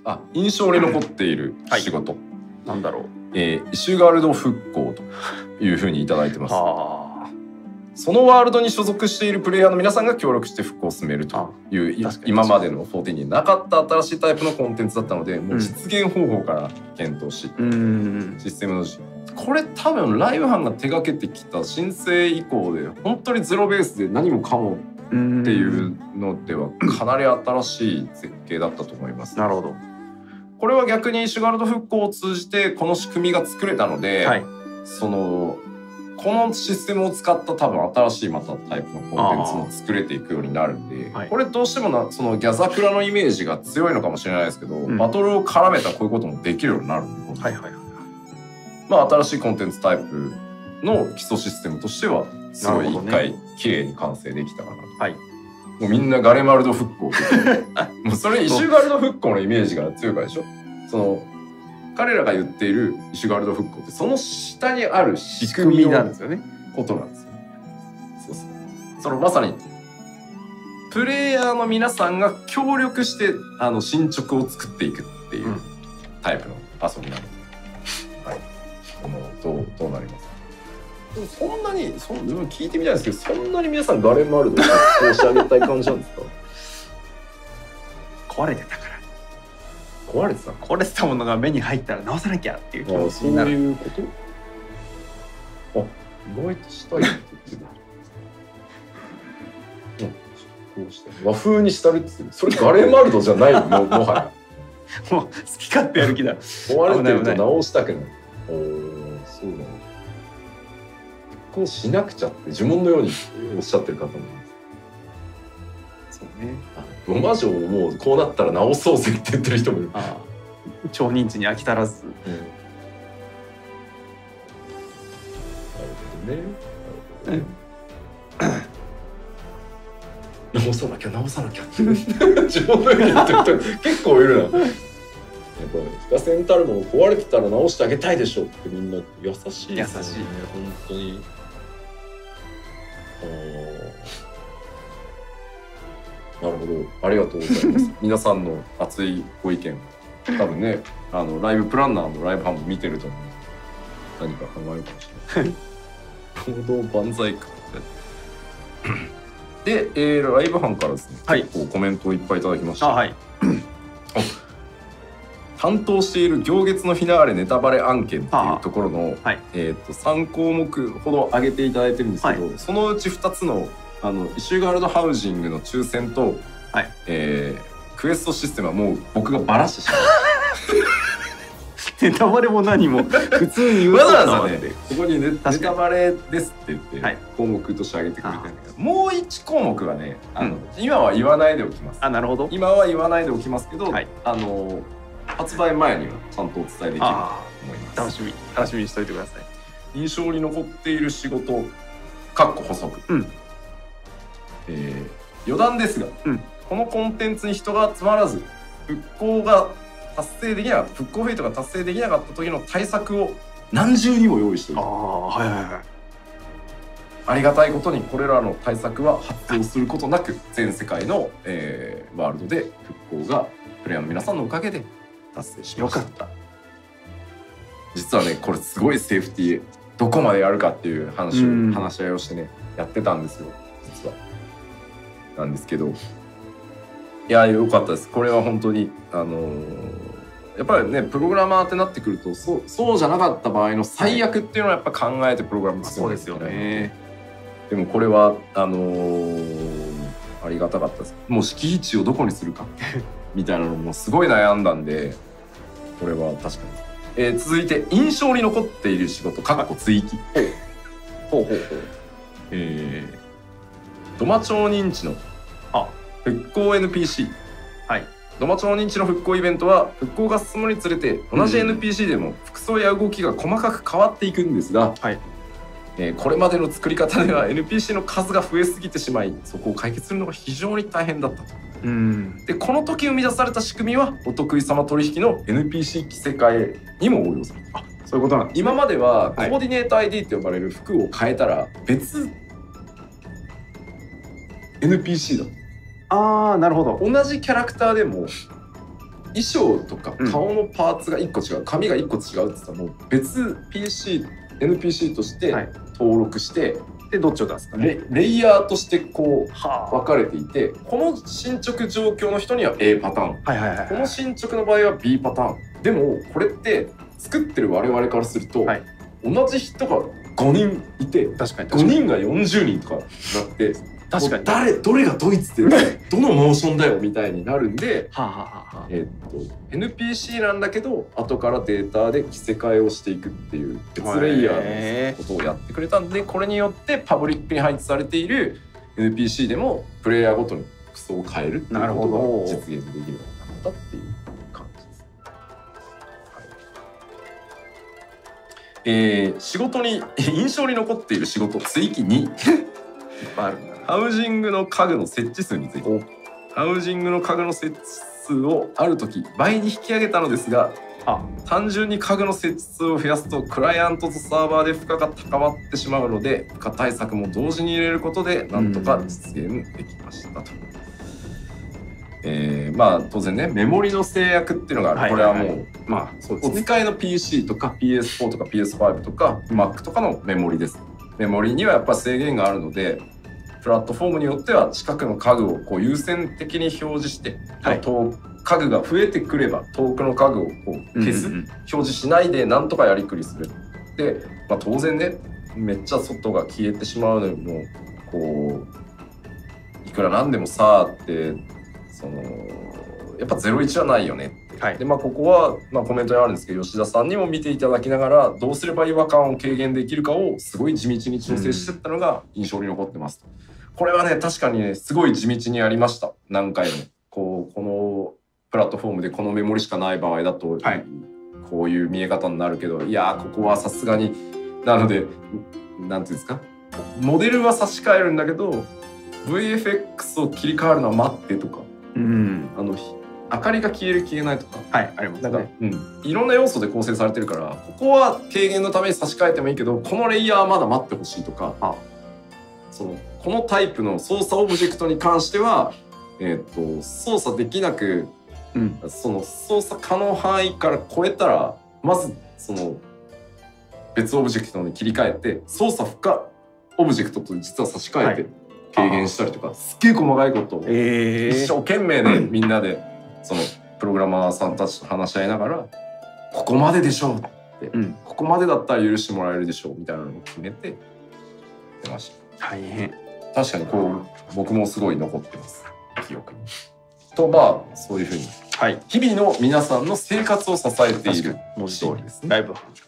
印象に残っている仕事、 なんだろう。 イシュガルド復興というふうにいただいてます。そのワールドに所属しているプレイヤーの皆さんが協力して復興を進めるという今までの14になかった新しいタイプのコンテンツだったので、もう実現方法から検討し、システムのこれ多分ライブ班が手掛けてきた申請以降で本当にゼロベースで何もかもっていうのではかなり新しい設計だったと思います。 なるほど。 これは逆にイシュガルド復興を通じてこの仕組みが作れたので、このシステムを使った多分新しいまたタイプのコンテンツも作れていくようになるんで、これどうしてもそのギャザクラのイメージが強いのかもしれないですけど、バトルを絡めたこういうこともできるようになるんで、新しいコンテンツタイプの基礎システムとしてはすごい一回綺麗に完成できたかなと。もうみんなガレマルド復興もうそれイシュガルド復興のイメージが強いからでしょ。その彼らが言っているイシュガルド復興ってその下にある仕組みなんですよね。ことなんですよ。そのまさにプレイヤーの皆さんが協力して進捗を作っていくっていうタイプの遊びなので、どうなりますか。そんなに聞いてみたいんですけど、そんなに皆さんガレマルドを申し上げたい感じなんですか。 壊れてたから。 壊れてたものが目に入ったら直さなきゃっていう気持ちになる。 そういうこと。意外としたいって言ってた。和風にしたるって言ってる。それガレマルドじゃないのもはや。 もう好き勝手やる気だ。 壊れてると直したくない。そうなの。こうしなくちゃって呪文のようにおっしゃってる方もいます。そうね。ロマ城ももうこうなったら直そうぜって言ってる人もいる。 超認知に飽き足らず。 なるほどね。直さなきゃ呪文のように言ってる人結構いるな。やっぱ非化線たるもの壊れてたら直してあげたいでしょってみんな優しいですね。本当に。なるほど、ありがとうございます。皆さんの熱いご意見、多分ね、ライブプランナーのライブ班も見てると思う。何か考えるかもしれない。労働万歳か。で、ライブ班からですね、結構コメントをいっぱいいただきました。担当している行月のフィナーレネタバレ案件っていうところの、3項目ほど挙げていただいてるんですけど、そのうち2つのイシュガルドハウジングの抽選と、クエストシステムはもう僕がバラしてしまう。 ネタバレも何も普通に言うわざわざね、ここにネタバレですって言って項目として挙げてくれてるんだけど、もう1項目はね、今は言わないでおきます。 なるほど。 今は言わないでおきますけど、発売前にはちゃんとお伝えできると思います。 楽しみにしておいてください。 印象に残っている仕事（補足）余談ですが、このコンテンツに人が集まらず復興フェイトが達成できなかった時の対策を何重にも用意している。ありがたいことにこれらの対策は発動することなく全世界の、ワールドで復興がプレイヤーの皆さんのおかげで達成しました。よかった。実はね、これすごいセーフティーどこまでやるかっていう話し合いをしてねやってたんですよ、実は。なんですけど、いや良かったです。これは本当にやっぱりねプログラマーってなってくるとそうじゃなかった場合の最悪っていうのはやっぱ考えてプログラムするんですよね。でもこれはありがたかったです。もう敷地をどこにするかみたいなのもすごい悩んだんで、これは確かに。続いて印象に残っている仕事追記。ドマ町認知の復興 NPC。ドマ町認知の復興イベントは復興が進むにつれて同じ NPC でも服装や動きが細かく変わっていくんですが、これまでの作り方では NPC の数が増えすぎてしまい、そこを解決するのが非常に大変だったと。でこの時生み出された仕組みはお得意様取引の NPC 着せ替えにも応用された。そういうことなんです。今まではコーディネート ID と呼ばれる服を変えたら別 NPC だ。 なるほど。 同じキャラクターでも衣装とか顔のパーツが1個違う、髪が1個違うって言ったらもう別 NPC として登録して、 でどっちを出すかね。 レイヤーとしてこう分かれていて、この進捗状況の人には A パターン、この進捗の場合は B パターン。でもこれって作ってる我々からすると、同じ人が5人いて、5人が40人とかなって、確かにどれがドイツでどのモーションだよみたいになるんで、NPC なんだけど後からデータで着せ替えをしていくっていう別レイヤーのことをやってくれたんで、これによってパブリックに配置されている NPC でもプレイヤーごとに服装を変えるっていうことが実現できるようになったっていう感じです。仕事に印象に残っている仕事追記2ハウジングの家具の設置数について。ハウジングの家具の設置数をある時倍に引き上げたのですが、単純に家具の設置数を増やすとクライアントとサーバーで負荷が高まってしまうので、負荷対策も同時に入れることでなんとか実現できましたと。まあ当然ね、メモリの制約っていうのがある。これはもうお使いの PC とか PS4 とか PS5 とか Mac とかのメモリです。メモリにはやっぱ制限があるので、プラットフォームによっては近くの家具をこう優先的に表示して、家具が増えてくれば遠くの家具をこう消す、表示しないでなんとかやりくりする。で、当然ね、めっちゃ外が消えてしまうのもこういくらなんでもさってやっぱ01はないよねって。でここはコメントにあるんですけど、吉田さんにも見ていただきながらどうすれば違和感を軽減できるかをすごい地道に調整してったのが印象に残ってます。これはね、確かにね、すごい地道にやりました。何回もこのプラットフォームでこのメモリしかない場合だと、こういう見え方になるけど、いやここはさすがになので、なんていうんですか、モデルは差し替えるんだけど VFX を切り替わるのは待ってとか、明かりが消える消えないとか、 ありますね。 いろんな要素で構成されてるから、ここは軽減のために差し替えてもいいけど、このレイヤーはまだ待ってほしいとか、このタイプの操作オブジェクトに関しては、操作できなく、操作可能範囲から超えたらまず別オブジェクトに切り替えて、操作不可オブジェクトと実は差し替えて軽減したりとか、すっげえ細かいことを一生懸命ね、みんなでプログラマーさんたちと話し合いながら、ここまででしょうって、ここまでだったら許してもらえるでしょうみたいなのを決めて出ました。 大変。 確かに僕もすごい残ってます、記憶に。とそういうふうに、日々の皆さんの生活を支えている文字通りですね。だいぶ